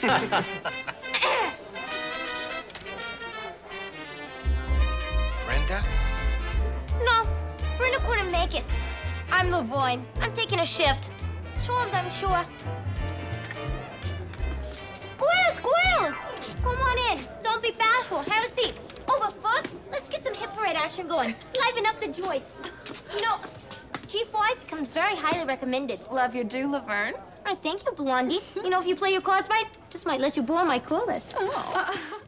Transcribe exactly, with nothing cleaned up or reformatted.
Brenda? No, Brenda couldn't make it. I'm Laverne. I'm taking a shift. Sure, I'm sure. Squirrel, squirrel! Come on in. Don't be bashful. Have a seat. Oh, but first, let's get some hip parade action going. Liven up the joint. You know, G five becomes very highly recommended. Love your do, Laverne. I thank you, Blondie. You know, if you play your cards right, just might let you borrow my call list. Oh.